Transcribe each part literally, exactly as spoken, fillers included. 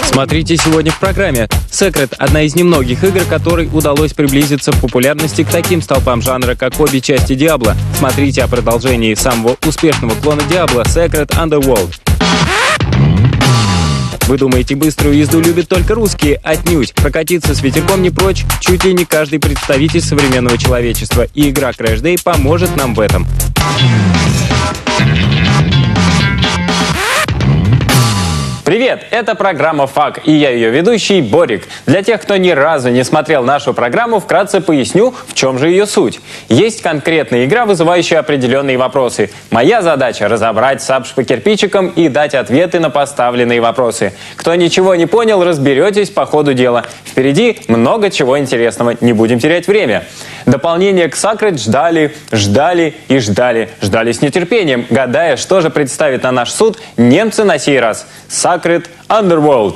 Смотрите сегодня в программе. Secret — одна из немногих игр, которой удалось приблизиться в популярности к таким столпам жанра, как обе части Diablo. Смотрите о продолжении самого успешного клона Diablo — Secret Underworld. Вы думаете, быструю езду любят только русские? Отнюдь. Прокатиться с ветерком не прочь чуть ли не каждый представитель современного человечества. И игра Crash Day поможет нам в этом. Привет, это программа ФАК, и я ее ведущий Борик. Для тех, кто ни разу не смотрел нашу программу, вкратце поясню, в чем же ее суть. Есть конкретная игра, вызывающая определенные вопросы. Моя задача — разобрать сапж по кирпичикам и дать ответы на поставленные вопросы. Кто ничего не понял, разберетесь по ходу дела. Впереди много чего интересного, не будем терять время. Дополнение к Secret ждали, ждали и ждали. Ждали с нетерпением, гадая, что же представит на наш суд немцы на сей раз. Secret Underworld.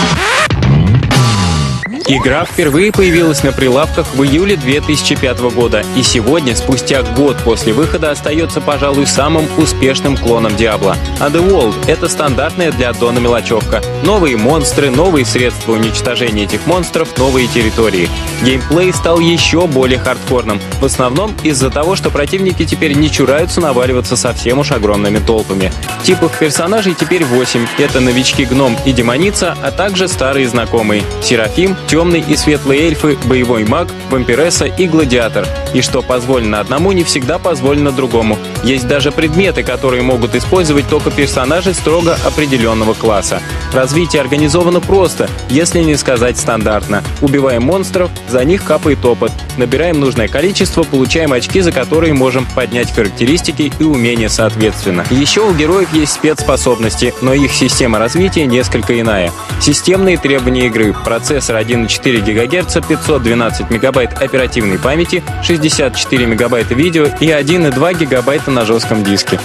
Игра впервые появилась на прилавках в июле две тысячи пятого года, и сегодня, спустя год после выхода, остается, пожалуй, самым успешным клоном Diablo. Underworld — это стандартная для аддона мелочевка. Новые монстры, новые средства уничтожения этих монстров, новые территории. Геймплей стал еще более хардкорным, в основном из-за того, что противники теперь не чураются наваливаться совсем уж огромными толпами. Типов персонажей теперь восемь. Это новички-гном и демоница, а также старые знакомые — Серафим, темный и светлый эльфы, боевой маг, вампиресса и гладиатор. И что позволено одному, не всегда позволено другому. Есть даже предметы, которые могут использовать только персонажи строго определенного класса. Развитие организовано просто, если не сказать стандартно. Убиваем монстров, за них капает опыт. Набираем нужное количество, получаем очки, за которые можем поднять характеристики и умения соответственно. Еще у героев есть спецспособности, но их система развития несколько иная. Системные требования игры: процессор один и четыре гигагерца, пятьсот двенадцать мегабайт оперативной памяти, шестьдесят четыре мегабайта видео и один и два гигабайта на жестком диске.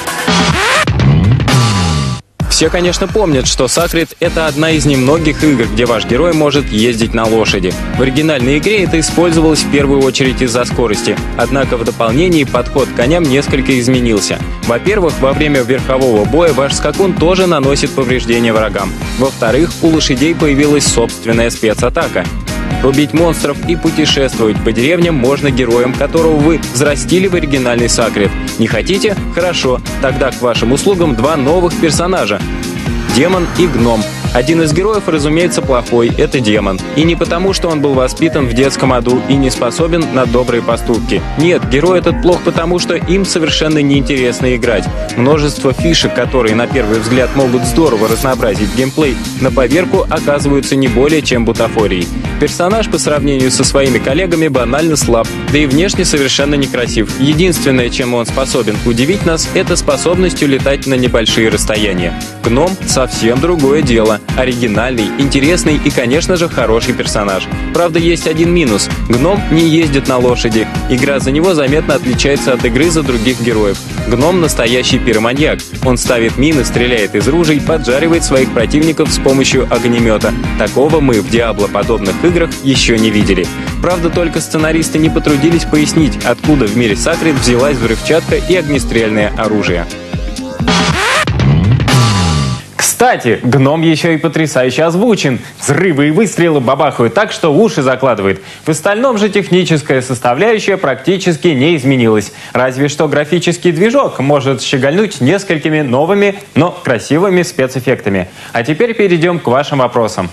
Все, конечно, помнят, что Secret — это одна из немногих игр, где ваш герой может ездить на лошади. В оригинальной игре это использовалось в первую очередь из-за скорости. Однако в дополнении подход к коням несколько изменился. Во-первых, во время верхового боя ваш скакун тоже наносит повреждения врагам. Во-вторых, у лошадей появилась собственная спецатака. Рубить монстров и путешествовать по деревням можно героем, которого вы взрастили в оригинальный Secret. Не хотите? Хорошо. Тогда к вашим услугам два новых персонажа — демон и гном. Один из героев, разумеется, плохой — это демон. И не потому, что он был воспитан в детском аду и не способен на добрые поступки. Нет, герой этот плох потому, что им совершенно неинтересно играть. Множество фишек, которые на первый взгляд могут здорово разнообразить геймплей, на поверку оказываются не более чем бутафорией. Персонаж по сравнению со своими коллегами банально слаб, да и внешне совершенно некрасив. Единственное, чем он способен удивить нас, это способностью летать на небольшие расстояния. Гном — совсем другое дело. Оригинальный, интересный и, конечно же, хороший персонаж. Правда, есть один минус. Гном не ездит на лошади. Игра за него заметно отличается от игры за других героев. Гном — настоящий пироманьяк. Он ставит мины, стреляет из ружей, поджаривает своих противников с помощью огнемета. Такого мы в Диабло-подобных играх еще не видели. Правда, только сценаристы не потрудились пояснить, откуда в мире Secret взялась взрывчатка и огнестрельное оружие. Кстати, гном еще и потрясающе озвучен. Взрывы и выстрелы бабахают так, что уши закладывает. В остальном же техническая составляющая практически не изменилась. Разве что графический движок может щегольнуть несколькими новыми, но красивыми спецэффектами. А теперь перейдем к вашим вопросам.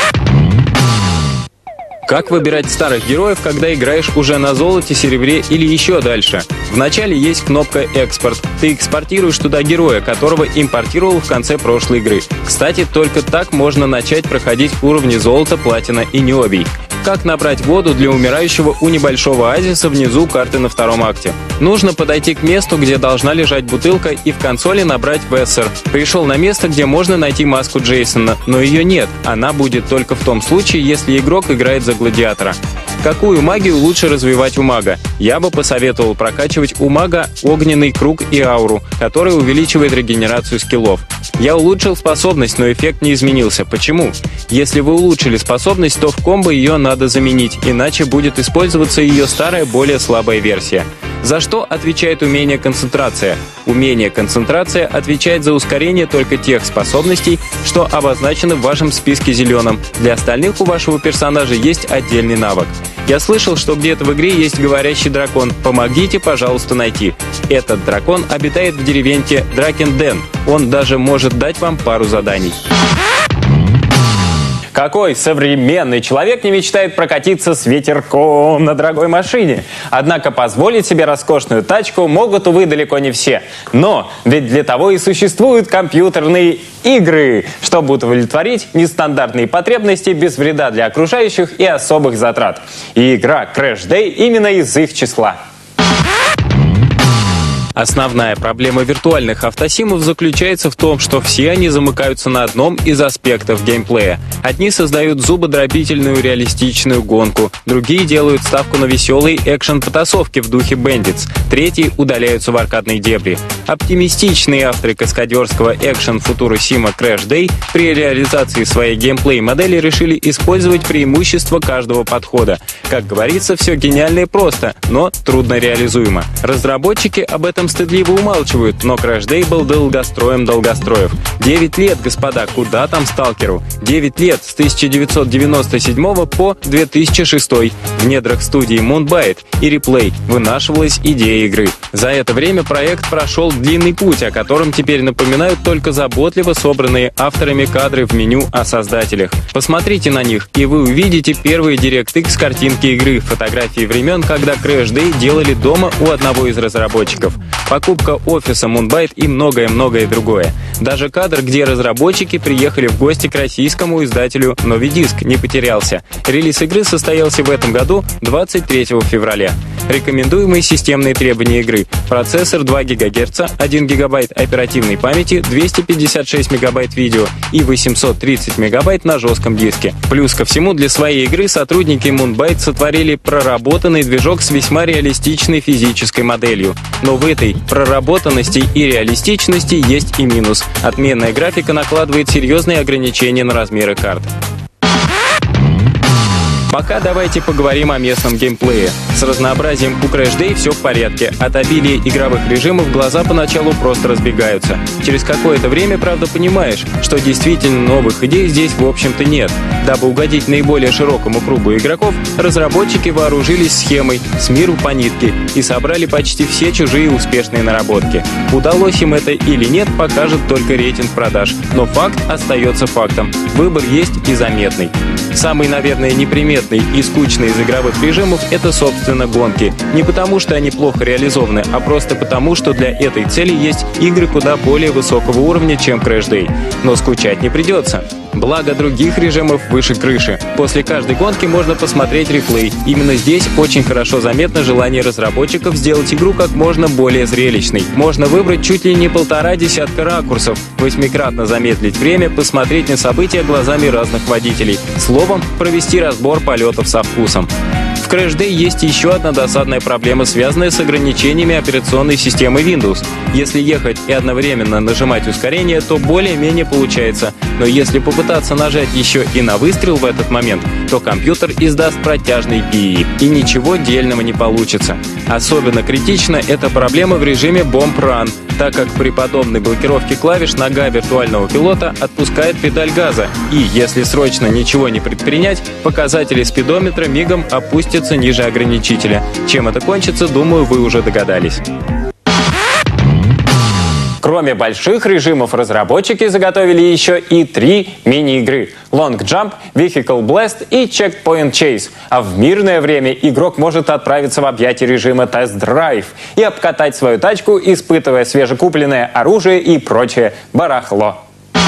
Как выбирать старых героев, когда играешь уже на золоте, серебре или еще дальше? Вначале есть кнопка «Экспорт». Ты экспортируешь туда героя, которого импортировал в конце прошлой игры. Кстати, только так можно начать проходить уровни золота, платина и необий. Как набрать воду для умирающего у небольшого оазиса внизу карты на втором акте? Нужно подойти к месту, где должна лежать бутылка, и в консоли набрать «Вессер». Пришел на место, где можно найти маску Джейсона, но ее нет. Она будет только в том случае, если игрок играет за гладиатора. Какую магию лучше развивать у мага? Я бы посоветовал прокачивать у мага огненный круг и ауру, который увеличивает регенерацию скиллов. Я улучшил способность, но эффект не изменился. Почему? Если вы улучшили способность, то в комбо ее надо заменить, иначе будет использоваться ее старая, более слабая версия. За что отвечает умение концентрация? Умение концентрация отвечает за ускорение только тех способностей, что обозначены в вашем списке зеленым. Для остальных у вашего персонажа есть отдельный навык. Я слышал, что где-то в игре есть говорящий дракон. Помогите, пожалуйста, найти. Этот дракон обитает в деревеньке Дракенден. Он даже может дать вам пару заданий. Какой современный человек не мечтает прокатиться с ветерком на дорогой машине? Однако позволить себе роскошную тачку могут, увы, далеко не все. Но ведь для того и существуют компьютерные игры, чтобы удовлетворить нестандартные потребности без вреда для окружающих и особых затрат. И игра Crash Day именно из их числа. Основная проблема виртуальных автосимов заключается в том, что все они замыкаются на одном из аспектов геймплея. Одни создают зубодробительную реалистичную гонку, другие делают ставку на веселые экшен-потасовки в духе Bandits, третьи удаляются в аркадные дебри. Оптимистичные авторы каскадерского экшен-футуросима Crash Day при реализации своей геймплей-модели решили использовать преимущества каждого подхода. Как говорится, все гениально и просто, но трудно реализуемо. Разработчики об этом стыдливо умалчивают, но Crash Day был долгостроем долгостроев. Девять лет, господа, куда там сталкеру? Девять лет, с тысяча девятьсот девяносто седьмого по две тысячи шестой. В недрах студии Moonbyte и Replay вынашивалась идея игры. За это время проект прошел длинный путь, о котором теперь напоминают только заботливо собранные авторами кадры в меню о создателях. Посмотрите на них, и вы увидите первые DirectX картинки игры, фотографии времен, когда Crash Day делали дома у одного из разработчиков. Покупка офиса Moonbyte и многое-многое другое. Даже кадр, где разработчики приехали в гости к российскому издателю Novidisc, не потерялся. Релиз игры состоялся в этом году двадцать третьего февраля. Рекомендуемые системные требования игры: процессор два гигагерца, один гигабайт оперативной памяти, двести пятьдесят шесть мегабайт видео и восемьсот тридцать мегабайт на жестком диске. Плюс ко всему, для своей игры сотрудники Moonbyte сотворили проработанный движок с весьма реалистичной физической моделью. Но в этой проработанности и реалистичности есть и минус. Отменная графика накладывает серьезные ограничения на размеры карт. Пока давайте поговорим о местном геймплее. С разнообразием у Crash Day все в порядке. От обилия игровых режимов глаза поначалу просто разбегаются. Через какое-то время, правда, понимаешь, что действительно новых идей здесь в общем-то нет. Дабы угодить наиболее широкому кругу игроков, разработчики вооружились схемой «с миру по нитке» и собрали почти все чужие успешные наработки. Удалось им это или нет, покажет только рейтинг продаж. Но факт остается фактом. Выбор есть и заметный. Самый, наверное, неприметный и скучный из игровых режимов — это, собственно, гонки. Не потому, что они плохо реализованы, а просто потому, что для этой цели есть игры куда более высокого уровня, чем Crash Day. Но скучать не придется. Благо других режимов выше крыши. После каждой гонки можно посмотреть реплей. Именно здесь очень хорошо заметно желание разработчиков сделать игру как можно более зрелищной. Можно выбрать чуть ли не полтора десятка ракурсов, восьмикратно замедлить время, посмотреть на события глазами разных водителей. Словом, провести разбор полетов со вкусом. В Crash Day есть еще одна досадная проблема, связанная с ограничениями операционной системы Windows. Если ехать и одновременно нажимать ускорение, то более-менее получается. Но если попытаться нажать еще и на выстрел в этот момент, то компьютер издаст протяжный пи, и ничего дельного не получится. Особенно критична эта проблема в режиме Bomb Run, так как при подобной блокировке клавиш нога виртуального пилота отпускает педаль газа, и если срочно ничего не предпринять, показатели спидометра мигом опустятся ниже ограничителя. Чем это кончится, думаю, вы уже догадались. Кроме больших режимов, разработчики заготовили еще и три мини-игры — Long Jump, Vehicle Blast и Checkpoint Chase. А в мирное время игрок может отправиться в объятия режима Test Drive и обкатать свою тачку, испытывая свежекупленное оружие и прочее барахло.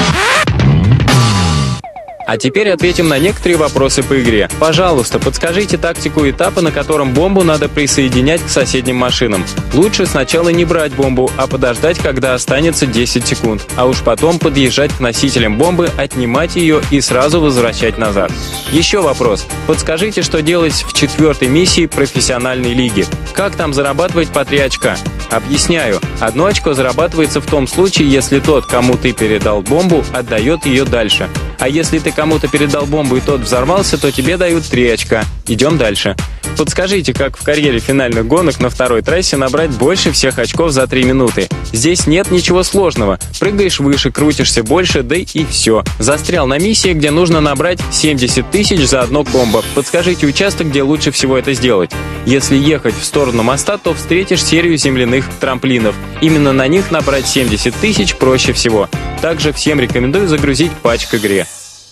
А теперь ответим на некоторые вопросы по игре. Пожалуйста, подскажите тактику этапа, на котором бомбу надо присоединять к соседним машинам. Лучше сначала не брать бомбу, а подождать, когда останется десять секунд. А уж потом подъезжать к носителям бомбы, отнимать ее и сразу возвращать назад. Еще вопрос. Подскажите, что делать в четвертой миссии профессиональной лиги. Как там зарабатывать по три очка? Объясняю. Одно очко зарабатывается в том случае, если тот, кому ты передал бомбу, отдает ее дальше. А если ты кому-то передал бомбу и тот взорвался, то тебе дают три очка. Идем дальше. Подскажите, как в карьере финальных гонок на второй трассе набрать больше всех очков за три минуты? Здесь нет ничего сложного. Прыгаешь выше, крутишься больше, да и все. Застрял на миссии, где нужно набрать семьдесят тысяч за одно комбо. Подскажите участок, где лучше всего это сделать. Если ехать в сторону моста, то встретишь серию земляных трамплинов. Именно на них набрать семьдесят тысяч проще всего. Также всем рекомендую загрузить патч к игре.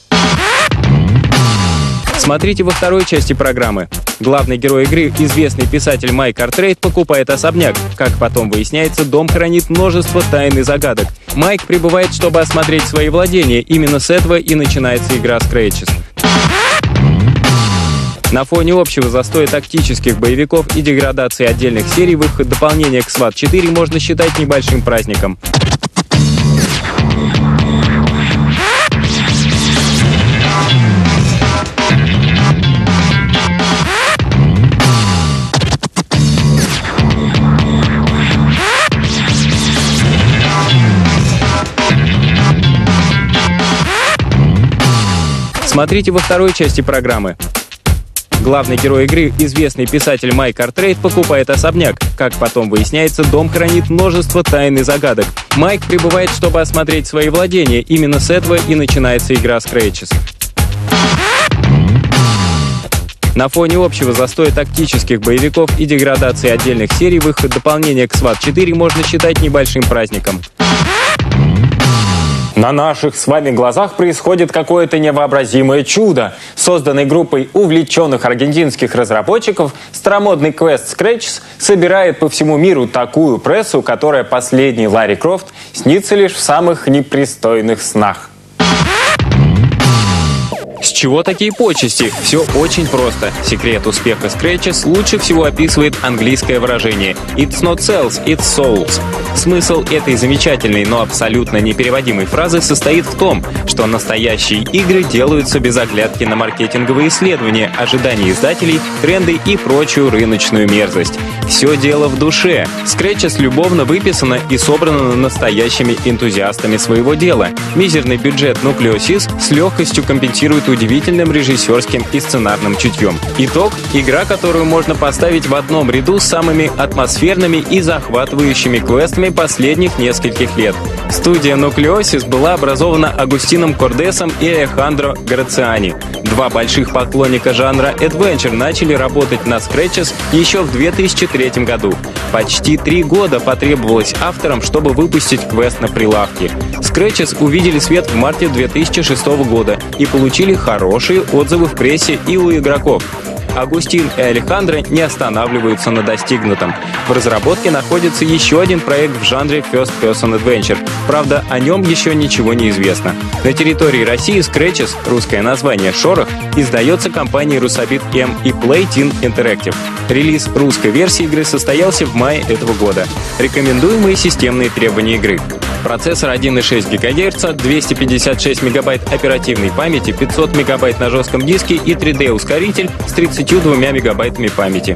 Смотрите во второй части программы. Главный герой игры, известный писатель Майк Артрейд, покупает особняк. Как потом выясняется, дом хранит множество тайн и загадок. Майк прибывает, чтобы осмотреть свои владения. Именно с этого и начинается игра Scratches. На фоне общего застоя тактических боевиков и деградации отдельных серий выход дополнения к сват четыре можно считать небольшим праздником. Смотрите во второй части программы. Главный герой игры, известный писатель Майк Артрейд, покупает особняк. Как потом выясняется, дом хранит множество тайн и загадок. Майк прибывает, чтобы осмотреть свои владения. Именно с этого и начинается игра Scratches. На фоне общего застоя тактических боевиков и деградации отдельных серий выход дополнения к сват четыре можно считать небольшим праздником. На наших с вами глазах происходит какое-то невообразимое чудо. Созданный группой увлеченных аргентинских разработчиков, старомодный квест Scratches собирает по всему миру такую прессу, которая последний Ларри Крофт снится лишь в самых непристойных снах. С чего такие почести? Все очень просто. Секрет успеха Scratches лучше всего описывает английское выражение «It's not sales, it's souls». Смысл этой замечательной, но абсолютно непереводимой фразы состоит в том, что настоящие игры делаются без оглядки на маркетинговые исследования, ожидания издателей, тренды и прочую рыночную мерзость. Все дело в душе. Scratches любовно выписано и собрано настоящими энтузиастами своего дела. Мизерный бюджет Nucleosys с легкостью компенсирует удивительным режиссерским и сценарным чутьем. Итог — игра, которую можно поставить в одном ряду с самыми атмосферными и захватывающими квестами последних нескольких лет. Студия Nucleosys была образована Агустином Кордесом и Алехандро Грациани. Два больших поклонника жанра Adventure начали работать на Scratches еще в две тысячи третьем году. Почти три года потребовалось авторам, чтобы выпустить квест на прилавке. Scratches увидели свет в марте две тысячи шестого года и получили хорошие отзывы в прессе и у игроков. Агустин и Алехандро не останавливаются на достигнутом. В разработке находится еще один проект в жанре First Person Adventure. Правда, о нем еще ничего не известно. На территории России Scratches, русское название «Шорох», издается компанией Rusabit M и Playteam Interactive. Релиз русской версии игры состоялся в мае этого года. Рекомендуемые системные требования игры: процессор один и шесть гигагерца, двести пятьдесят шесть мегабайт оперативной памяти, пятьсот мегабайт на жестком диске и три дэ ускоритель с тридцатью двумя мегабайтами памяти.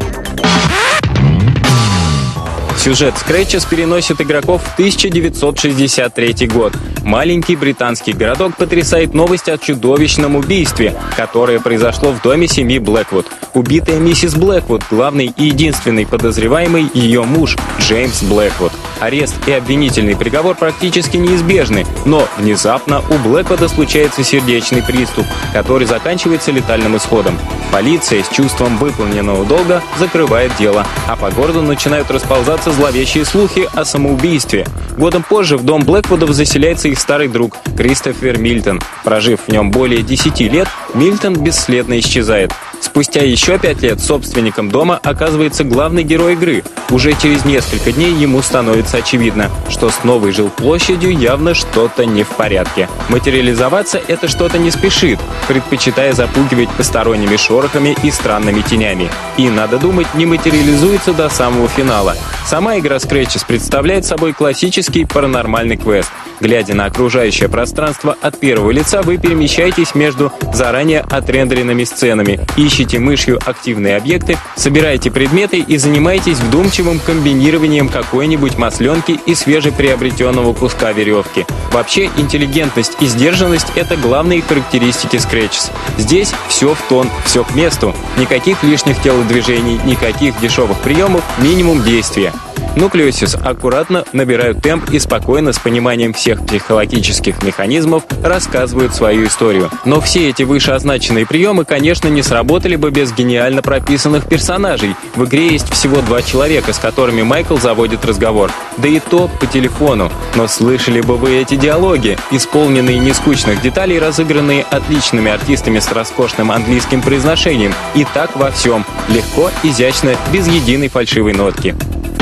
Сюжет Scratches переносит игроков в тысяча девятьсот шестьдесят третий год. Маленький британский городок потрясает новость о чудовищном убийстве, которое произошло в доме семьи Блэквуд. Убитая миссис Блэквуд, главный и единственный подозреваемый, ее муж Джеймс Блэквуд. Арест и обвинительный приговор практически неизбежны, но внезапно у Блэквуда случается сердечный приступ, который заканчивается летальным исходом. Полиция с чувством выполненного долга закрывает дело, а по городу начинают расползаться зловещие слухи о самоубийстве. Годом позже в дом Блэквудов заселяется их старый друг Кристофер Мильтон. Прожив в нем более десяти лет, Мильтон бесследно исчезает. Спустя еще пять лет собственником дома оказывается главный герой игры. Уже через несколько дней ему становится очевидно, что с новой жилплощадью явно что-то не в порядке. Материализоваться это что-то не спешит, предпочитая запугивать посторонними шорохами и странными тенями. И, надо думать, не материализуется до самого финала. Сама игра Scratches представляет собой классический паранормальный квест. Глядя на окружающее пространство от первого лица, вы перемещаетесь между заранее отрендеренными сценами и ищете мышью активные объекты, собираете предметы и занимаетесь вдумчивым комбинированием какой-нибудь масленки и свежеприобретенного куска веревки. Вообще, интеллигентность и сдержанность — это главные характеристики Scratchz. Здесь все в тон, все к месту. Никаких лишних телодвижений, никаких дешевых приемов, минимум действия. Nucleosys аккуратно набирают темп и спокойно, с пониманием всех психологических механизмов, рассказывают свою историю. Но все эти вышеозначенные приемы, конечно, не сработали бы без гениально прописанных персонажей. В игре есть всего два человека, с которыми Майкл заводит разговор. Да и то по телефону. Но слышали бы вы эти диалоги, исполненные нескучных деталей, разыгранные отличными артистами с роскошным английским произношением. И так во всем. Легко, изящно, без единой фальшивой нотки.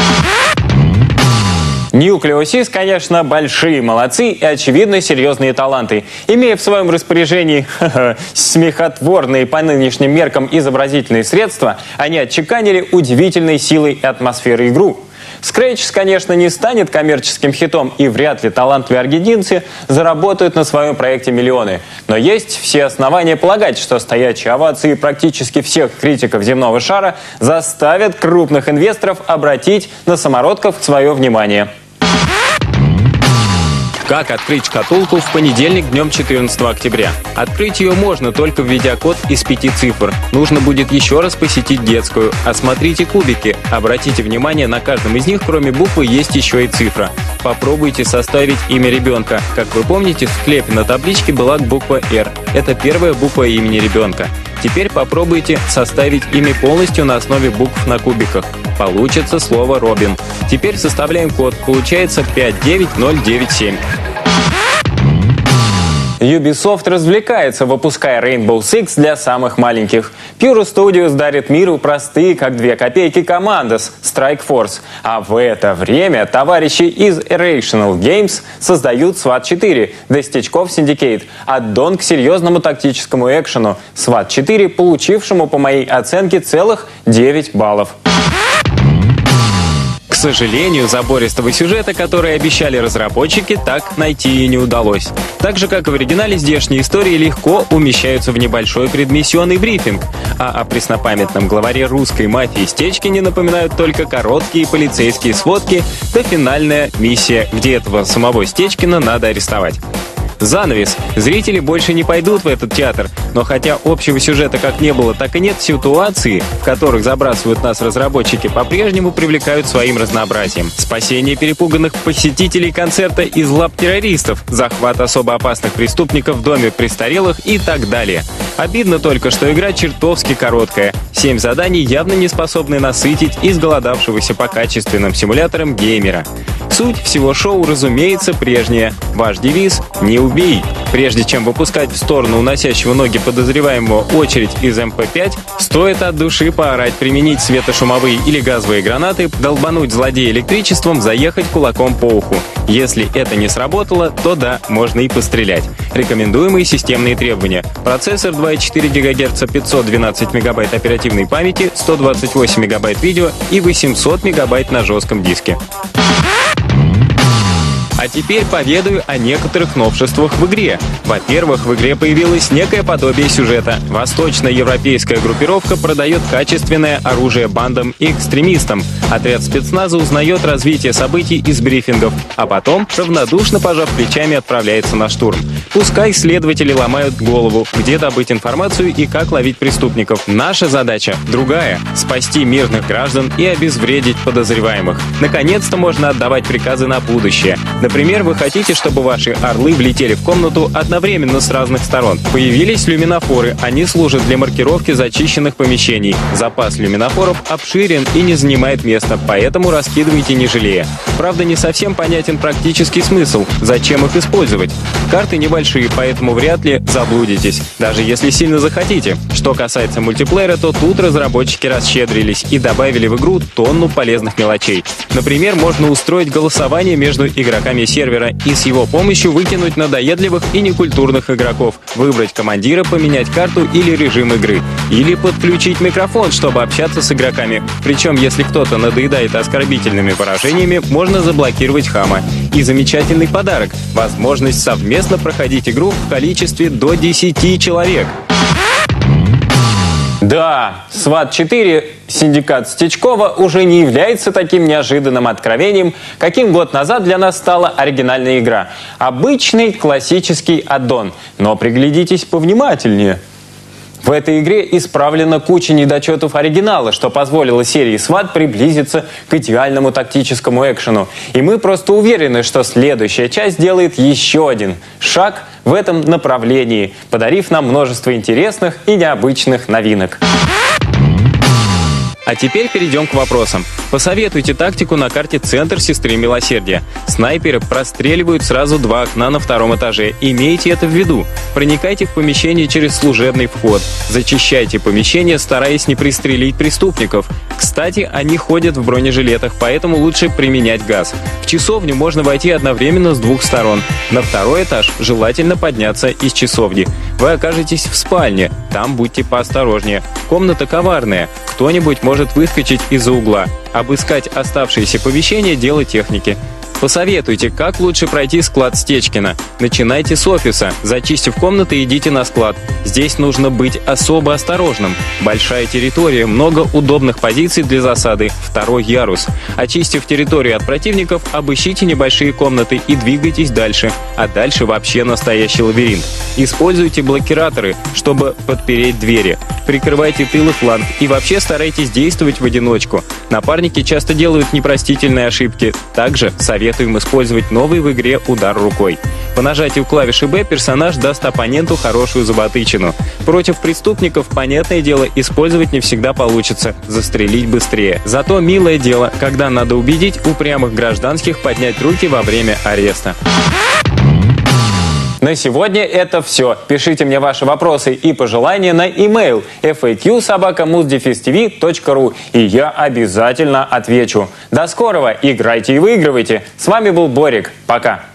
Nucleosys, конечно, большие молодцы и, очевидно, серьезные таланты. Имея в своем распоряжении ха-ха, смехотворные по нынешним меркам изобразительные средства, они отчеканили удивительной силой и атмосферой игру. Scratchz, конечно, не станет коммерческим хитом, и вряд ли талантливые аргентинцы заработают на своем проекте миллионы. Но есть все основания полагать, что стоячие овации практически всех критиков земного шара заставят крупных инвесторов обратить на самородков свое внимание. Как открыть шкатулку в понедельник днем четырнадцатого октября? Открыть ее можно, только введя код из пяти цифр. Нужно будет еще раз посетить детскую. Осмотрите кубики. Обратите внимание, на каждом из них, кроме буквы, есть еще и цифра. Попробуйте составить имя ребенка. Как вы помните, в склепе на табличке была буква «Р». Это первая буква имени ребенка. Теперь попробуйте составить имя полностью на основе букв на кубиках. Получится слово «Робин». Теперь составляем код. Получается пять девять ноль девять семь. Ubisoft развлекается, выпуская Rainbow Six для самых маленьких. Pure Studios дарит миру простые, как две копейки, Commandos Strike Force. А в это время товарищи из Irrational Games создают сват четыре до стечков Syndicate. Аддон к серьезному тактическому экшену. сват четыре, получившему, по моей оценке, целых девять баллов. К сожалению, забористого сюжета, который обещали разработчики, так найти и не удалось. Так же, как и в оригинале, здешние истории легко умещаются в небольшой предмиссионный брифинг, а о преснопамятном главаре русской мафии Стечкине напоминают только короткие полицейские сводки да финальная миссия, где этого самого Стечкина надо арестовать. Занавес. Зрители больше не пойдут в этот театр, но хотя общего сюжета как не было, так и нет, ситуации, в которых забрасывают нас разработчики, по-прежнему привлекают своим разнообразием. Спасение перепуганных посетителей концерта из лап террористов, захват особо опасных преступников в доме престарелых и так далее. Обидно только, что игра чертовски короткая. Семь заданий явно не способны насытить изголодавшегося по качественным симуляторам геймера. Суть всего шоу, разумеется, прежняя. Ваш девиз — не убей. Прежде чем выпускать в сторону уносящего ноги подозреваемого очередь из эм пэ пять, стоит от души поорать, применить светошумовые или газовые гранаты, долбануть злодея электричеством, заехать кулаком по уху. Если это не сработало, то да, можно и пострелять. Рекомендуемые системные требования. Процессор два и четыре гигагерца, пятьсот двенадцать мегабайт оперативной памяти, сто двадцать восемь мегабайт видео и восемьсот мегабайт на жестком диске. А теперь поведаю о некоторых новшествах в игре. Во-первых, в игре появилось некое подобие сюжета. Восточноевропейская группировка продает качественное оружие бандам и экстремистам. Отряд спецназа узнает развитие событий из брифингов, а потом, равнодушно пожав плечами, отправляется на штурм. Пускай следователи ломают голову, где добыть информацию и как ловить преступников. Наша задача другая — спасти мирных граждан и обезвредить подозреваемых. Наконец-то можно отдавать приказы на будущее. Например, вы хотите, чтобы ваши орлы влетели в комнату одновременно с разных сторон. Появились люминофоры, они служат для маркировки зачищенных помещений. Запас люминофоров обширен и не занимает места, поэтому раскидывайте не жалея. Правда, не совсем понятен практический смысл, зачем их использовать. Карты небольшие, поэтому вряд ли заблудитесь, даже если сильно захотите. Что касается мультиплеера, то тут разработчики расщедрились и добавили в игру тонну полезных мелочей. Например, можно устроить голосование между игроками сервера и с его помощью выкинуть надоедливых и некультурных игроков, выбрать командира, поменять карту или режим игры, или подключить микрофон, чтобы общаться с игроками. Причем, если кто-то надоедает оскорбительными выражениями, можно заблокировать хама. И замечательный подарок — возможность совместно проходить игру в количестве до десяти человек. Да, сват четыре «Синдикат Стечкова» уже не является таким неожиданным откровением, каким год назад для нас стала оригинальная игра. Обычный классический аддон. Но приглядитесь повнимательнее. В этой игре исправлена куча недочетов оригинала, что позволило серии сват приблизиться к идеальному тактическому экшену. И мы просто уверены, что следующая часть сделает еще один шаг в этом направлении, подарив нам множество интересных и необычных новинок. А теперь перейдем к вопросам. Посоветуйте тактику на карте «Центр Сестры Милосердия». Снайперы простреливают сразу два окна на втором этаже. Имейте это в виду. Проникайте в помещение через служебный вход. Зачищайте помещение, стараясь не пристрелить преступников. Кстати, они ходят в бронежилетах, поэтому лучше применять газ. В часовню можно войти одновременно с двух сторон. На второй этаж желательно подняться из часовни. Вы окажетесь в спальне. Там будьте поосторожнее. Комната коварная. Кто-нибудь может выскочить из-за угла. Обыскать оставшиеся помещения – дело техники. Посоветуйте, как лучше пройти склад Стечкина. Начинайте с офиса. Зачистив комнаты, идите на склад. Здесь нужно быть особо осторожным. Большая территория, много удобных позиций для засады. Второй ярус. Очистив территорию от противников, обыщите небольшие комнаты и двигайтесь дальше. А дальше вообще настоящий лабиринт. Используйте блокираторы, чтобы подпереть двери. Прикрывайте тыл и фланг. И вообще старайтесь действовать в одиночку. Напарники часто делают непростительные ошибки. Также советуем использовать новый в игре удар рукой. По нажатию клавиши «Б» персонаж даст оппоненту хорошую заботычину. Против преступников, понятное дело, использовать не всегда получится. Застрелить быстрее. Зато милое дело, когда надо убедить упрямых гражданских поднять руки во время ареста. На сегодня это все. Пишите мне ваши вопросы и пожелания на e-mail эф эй кью собака муз дефис ти ви точка ру, и я обязательно отвечу. До скорого, играйте и выигрывайте. С вами был Борик. Пока.